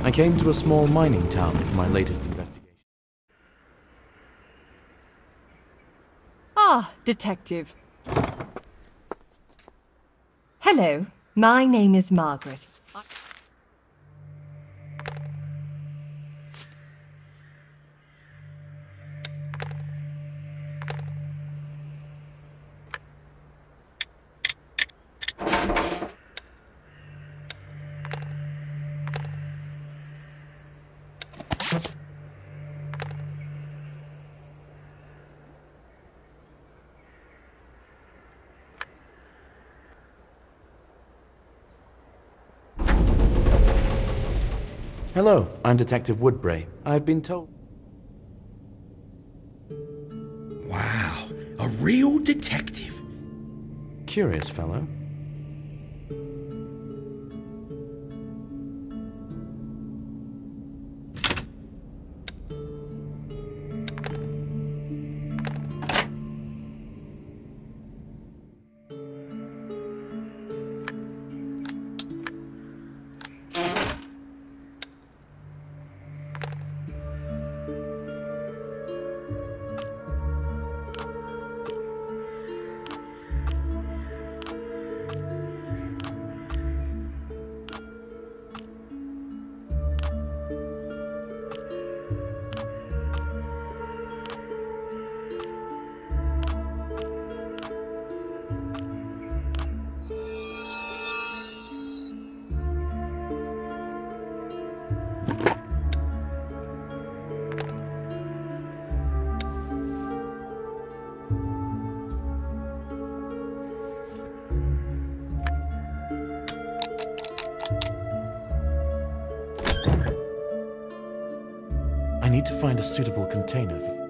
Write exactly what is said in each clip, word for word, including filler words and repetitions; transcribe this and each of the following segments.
I came to a small mining town for my latest investigation. Ah, Detective. Hello, my name is Margaret. Hello, I'm Detective Woodbray. I've been told... Wow, a real detective. Curious fellow. I need to find a suitable container for...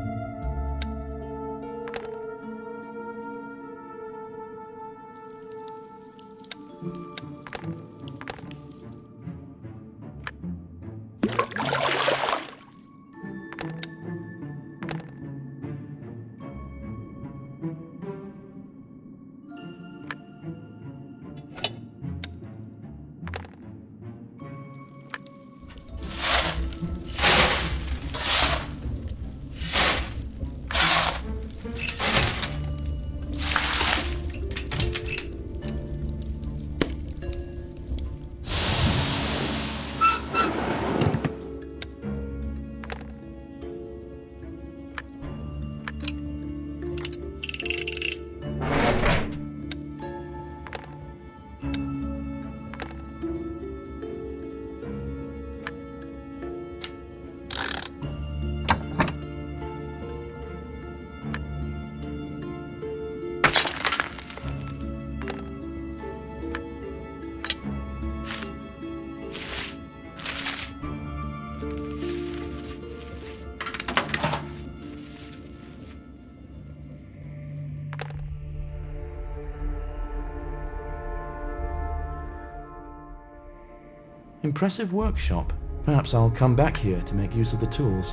Impressive workshop. Perhaps I'll come back here to make use of the tools.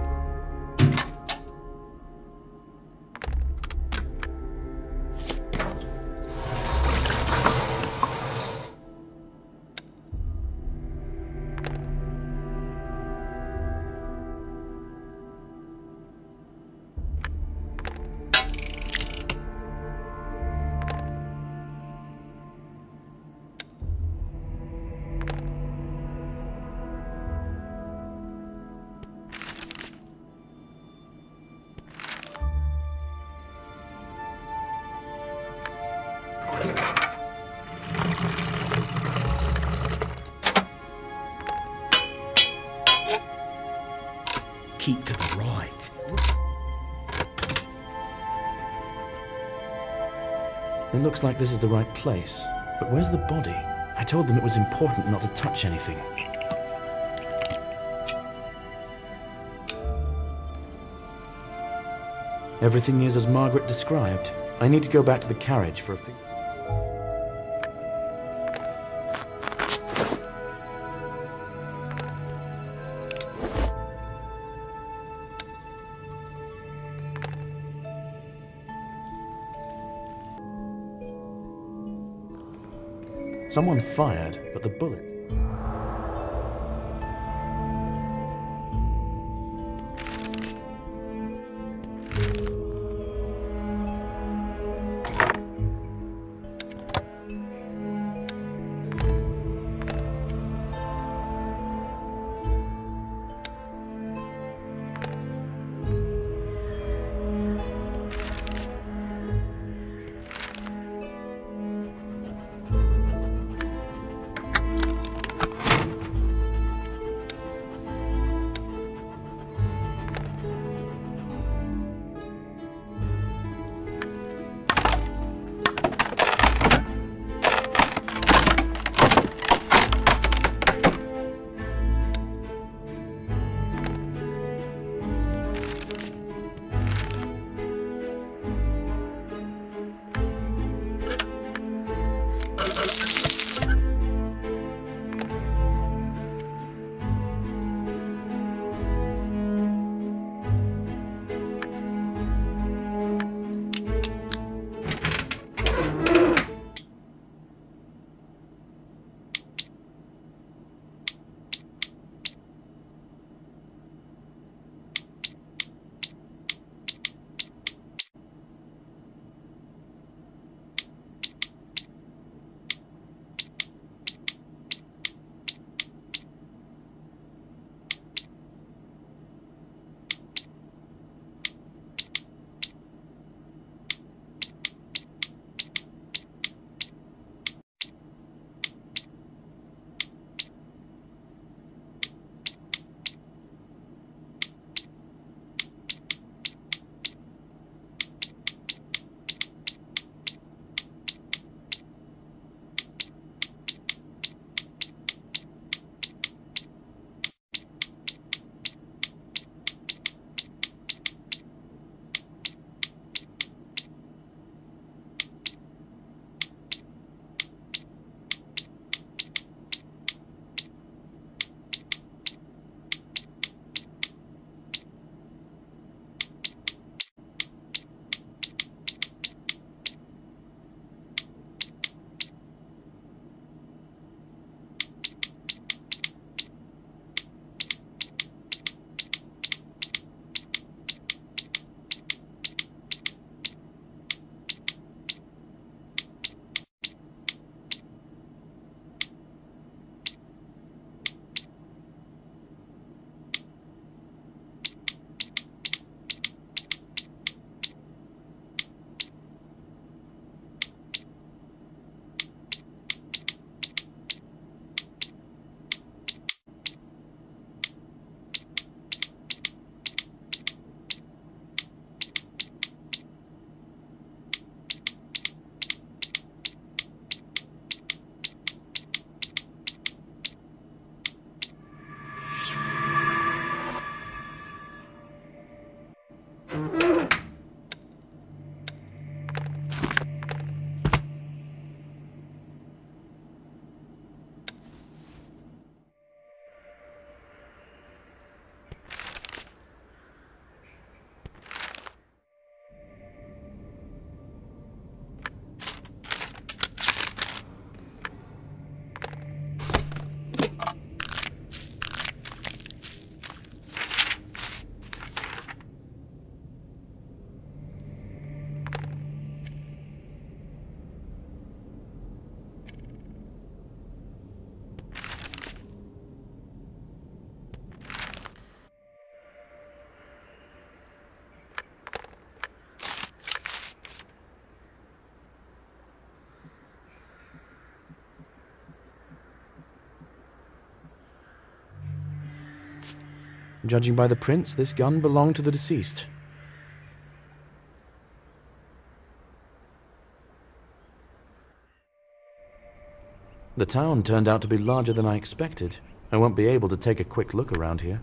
Keep to the right. It looks like this is the right place. But where's the body? I told them it was important not to touch anything. Everything is as Margaret described. I need to go back to the carriage for a thing. Someone fired, but the bullet... Judging by the prints, this gun belonged to the deceased. The town turned out to be larger than I expected. I won't be able to take a quick look around here.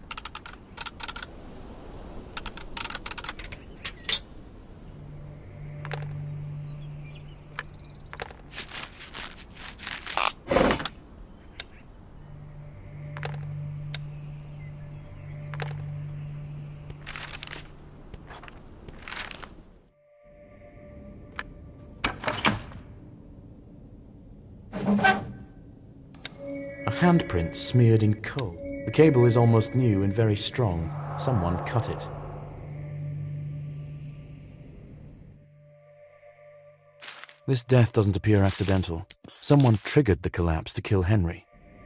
A handprint smeared in coal. The cable is almost new and very strong. Someone cut it. This death doesn't appear accidental. Someone triggered the collapse to kill Henry.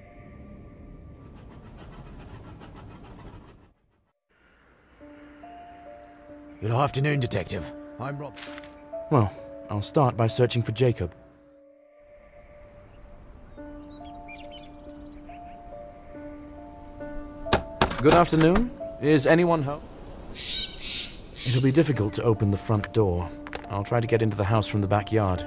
Good afternoon, Detective. I'm Rob. Well, I'll start by searching for Jacob. Good afternoon. Is anyone home? It'll be difficult to open the front door. I'll try to get into the house from the backyard.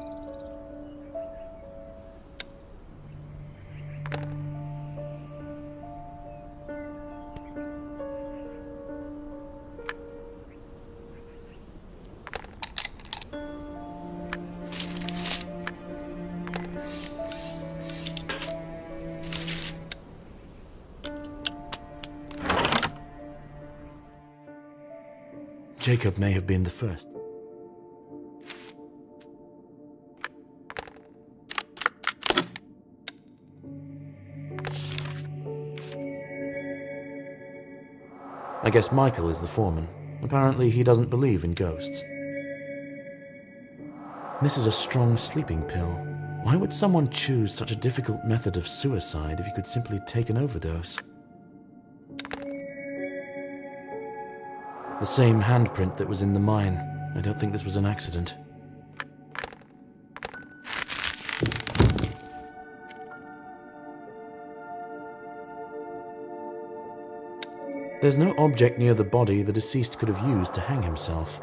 Jacob may have been the first. I guess Michael is the foreman. Apparently he doesn't believe in ghosts. This is a strong sleeping pill. Why would someone choose such a difficult method of suicide if you could simply take an overdose? The same handprint that was in the mine. I don't think this was an accident. There's no object near the body the deceased could have used to hang himself.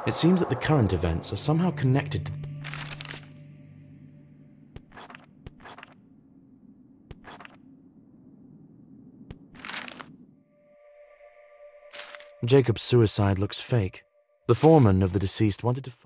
It seems that the current events are somehow connected to... Jacob's suicide looks fake. The foreman of the deceased wanted to...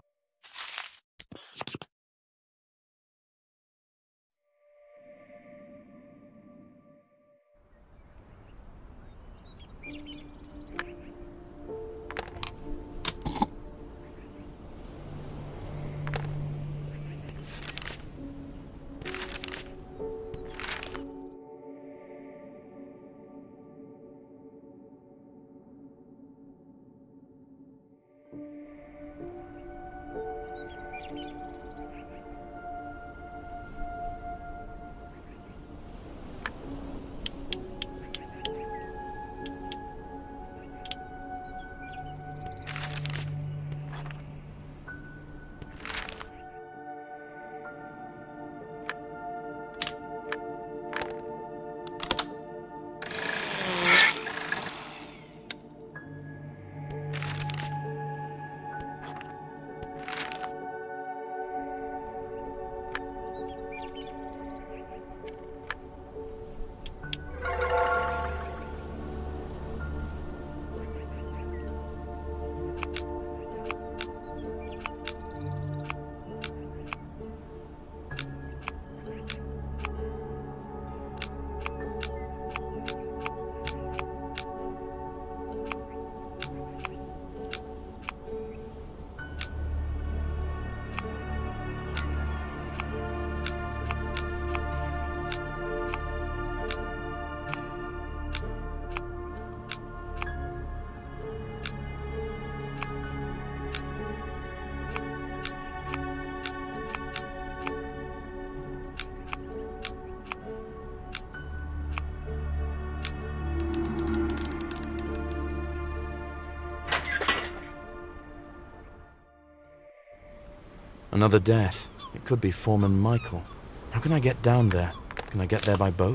Another death. It could be Foreman Michael. How can I get down there? Can I get there by boat?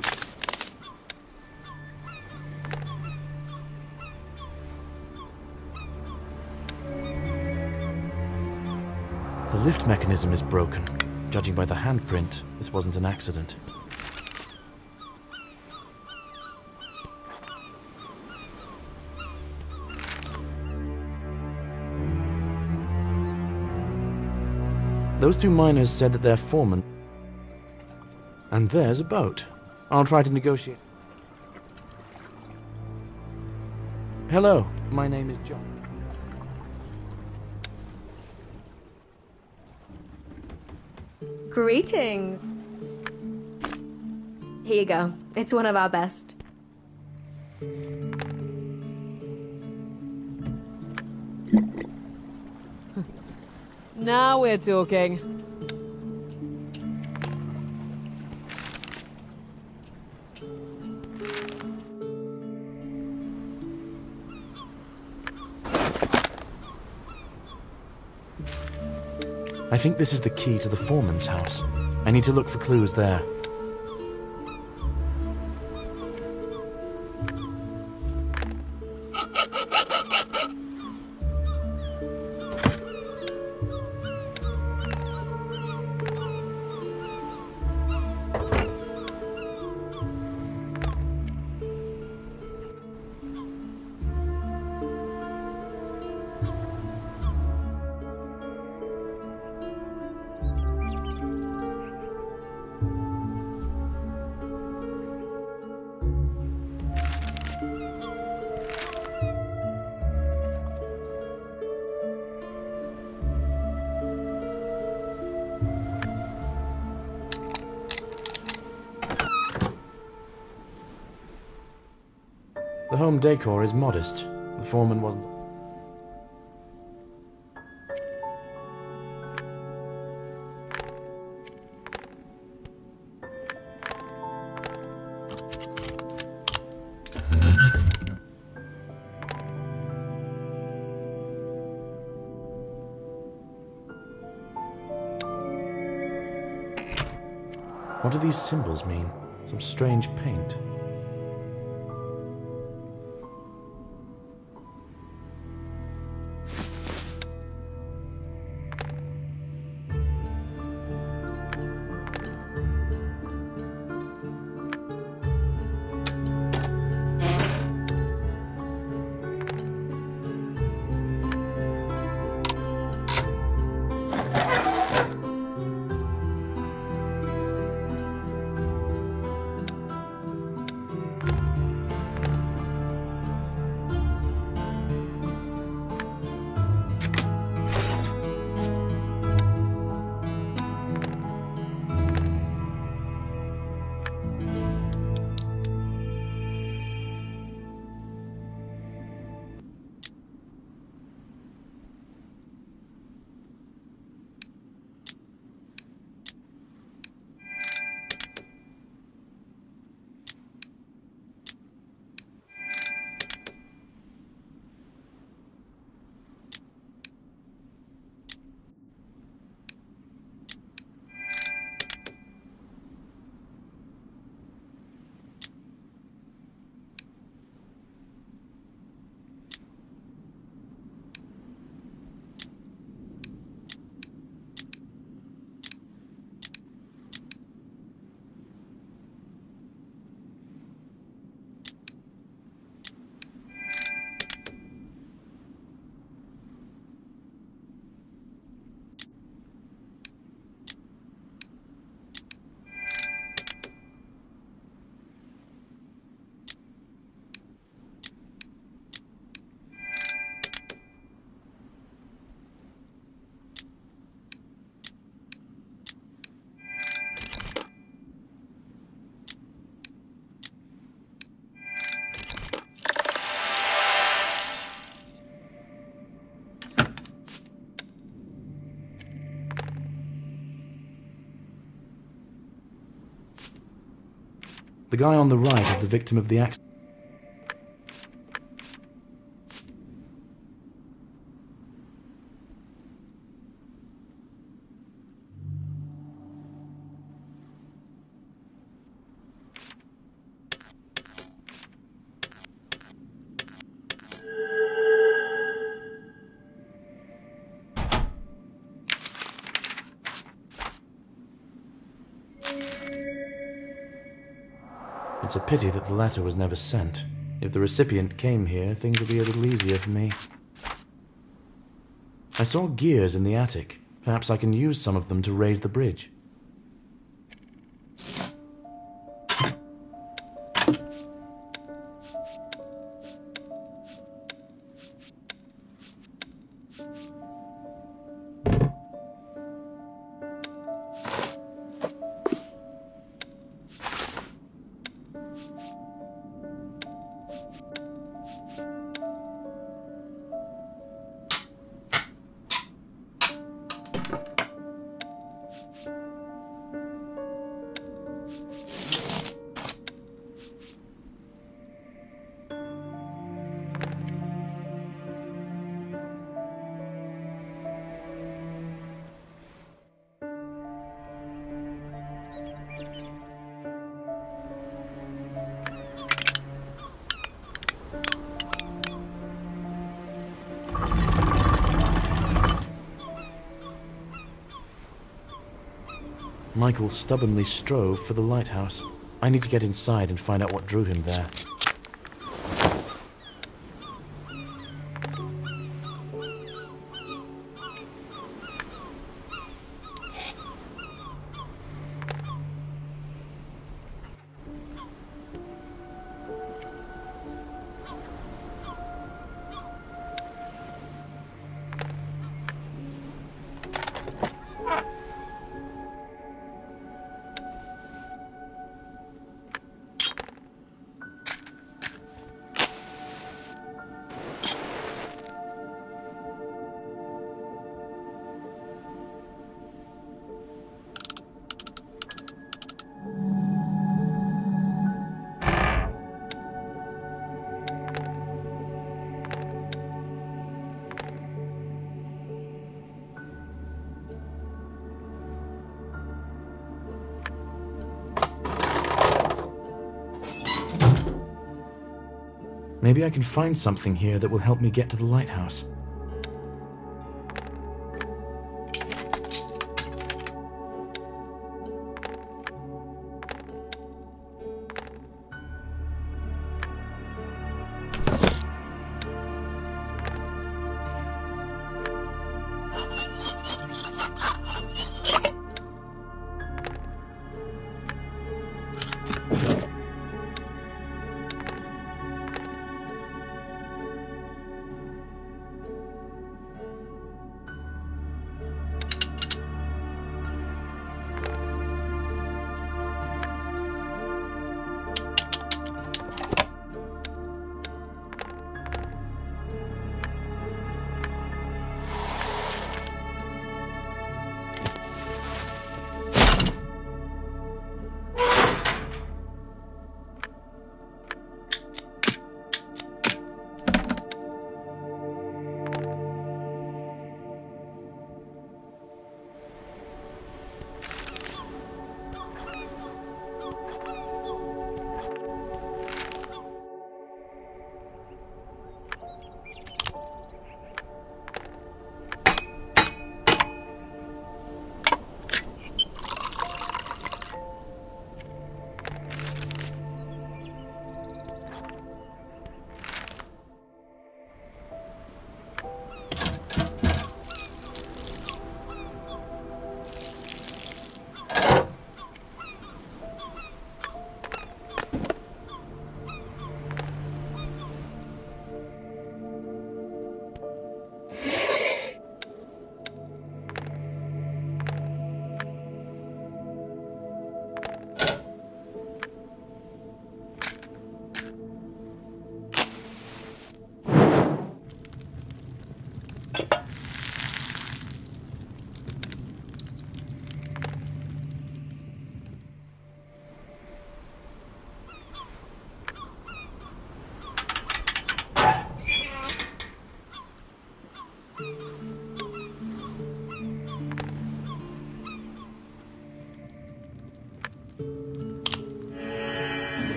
The lift mechanism is broken. Judging by the handprint, this wasn't an accident. Those two miners said that they're foreman. And there's a boat. I'll try to negotiate. Hello, my name is John. Greetings. Here you go. It's one of our best. Now we're talking. I think this is the key to the foreman's house. I need to look for clues there. The home decor is modest. The foreman wasn't... What do these symbols mean? Some strange paint. The guy on the right is the victim of the accident. It's a pity that the letter was never sent. If the recipient came here, things would be a little easier for me. I saw gears in the attic. Perhaps I can use some of them to raise the bridge. Michael stubbornly strove for the lighthouse. I need to get inside and find out what drew him there. Maybe I can find something here that will help me get to the lighthouse.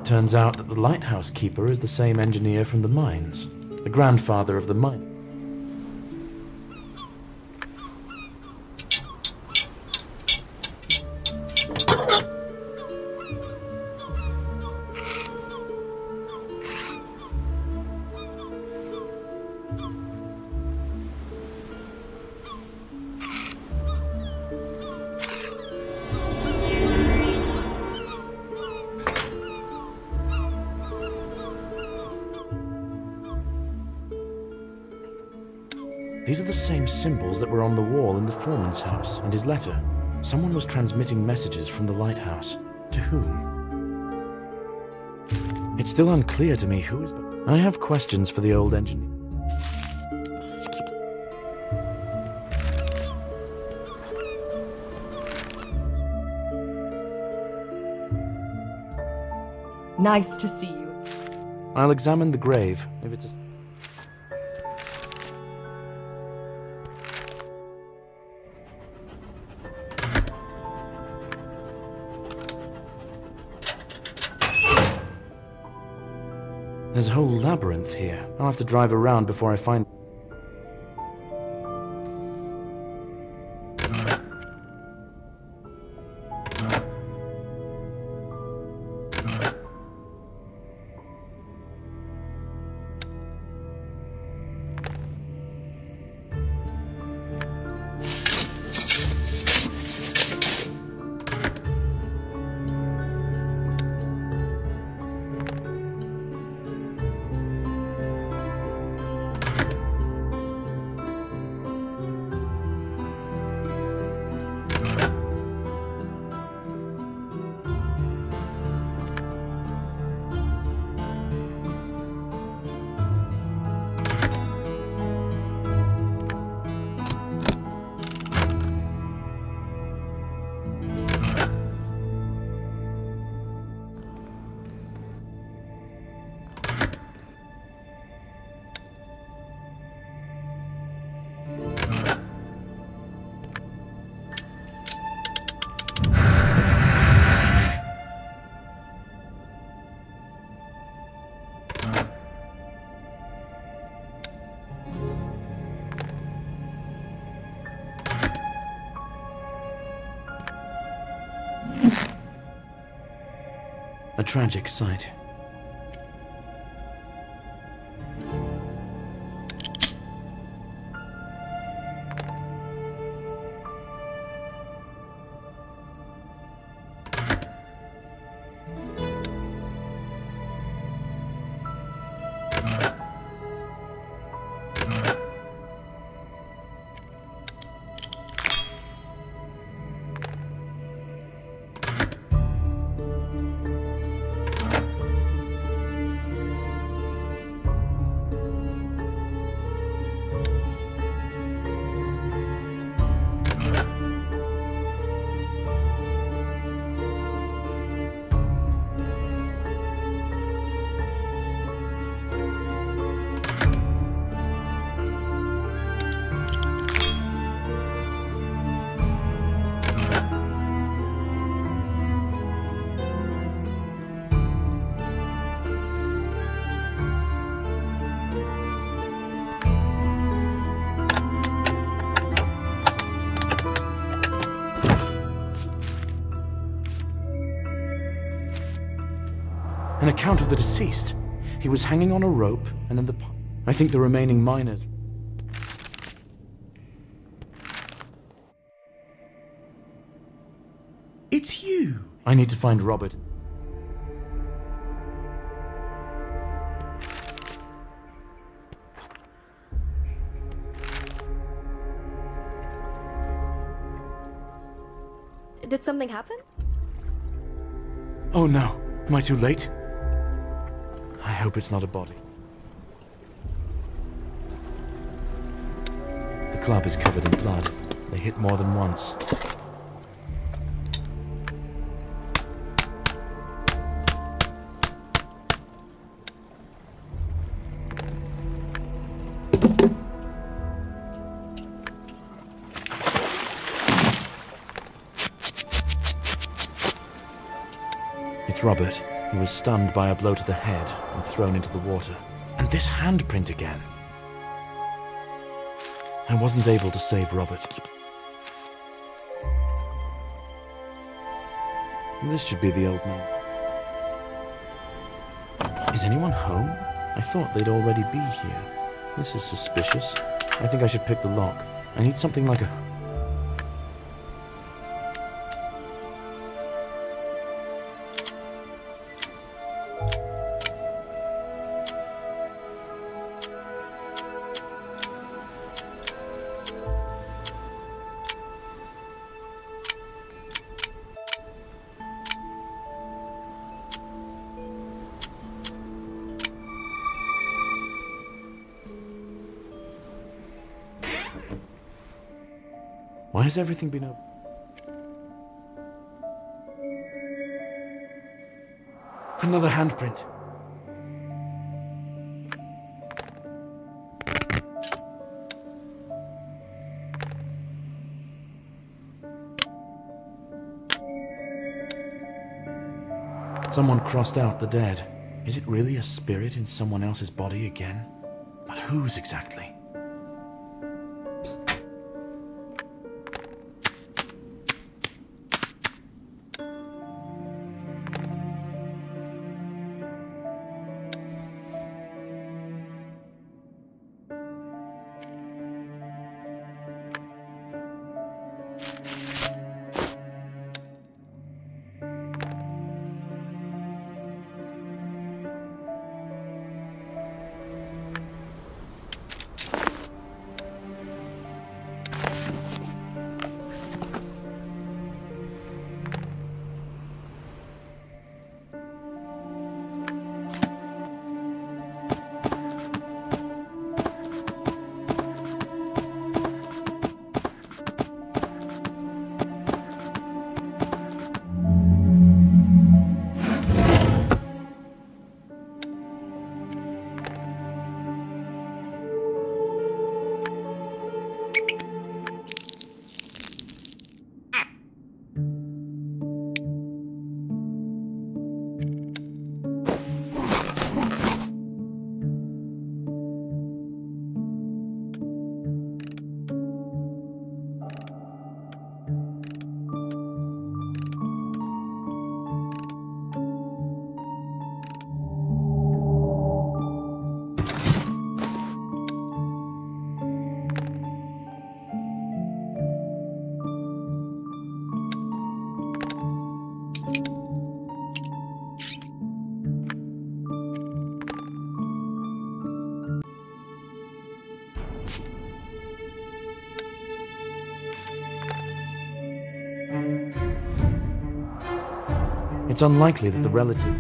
Turns out that the lighthouse keeper is the same engineer from the mines, the grandfather of the mine. These are the same symbols that were on the wall in the foreman's house and his letter. Someone was transmitting messages from the lighthouse. To whom? It's still unclear to me who is... I have questions for the old engineer. Nice to see you. I'll examine the grave, if it's a... There's a whole labyrinth here. I'll have to drive around before I find... A tragic sight. An account of the deceased. He was hanging on a rope, and then the... I think the remaining miners... It's you! I need to find Robert. Did something happen? Oh no. Am I too late? I hope it's not a body. The club is covered in blood. They hit more than once. It's Robert. He was stunned by a blow to the head and thrown into the water. And this handprint again. I wasn't able to save Robert. This should be the old man. Is anyone home? I thought they'd already be here. This is suspicious. I think I should pick the lock. I need something like a... Why has everything been over? Another handprint. Someone crossed out the dead. Is it really a spirit in someone else's body again? But whose exactly? It's unlikely that the relative...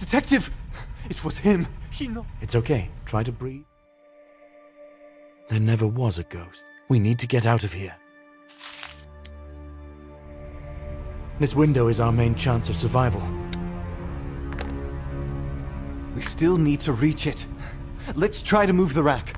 Detective! It was him. He know. It's okay. Try to breathe. There never was a ghost. We need to get out of here. This window is our main chance of survival. We still need to reach it. Let's try to move the rack.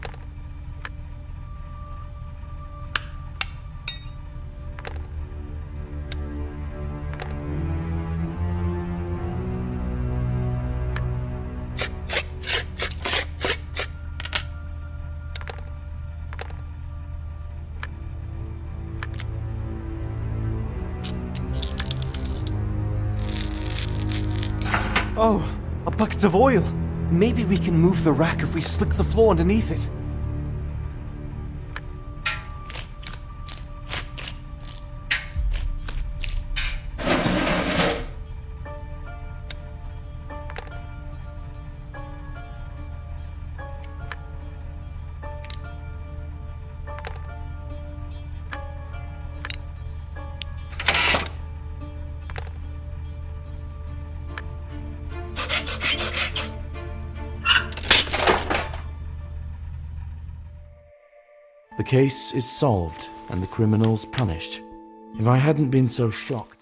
Oh, a bucket of oil. Maybe we can move the rack if we slick the floor underneath it. The case is solved and the criminals punished. If I hadn't been so shocked...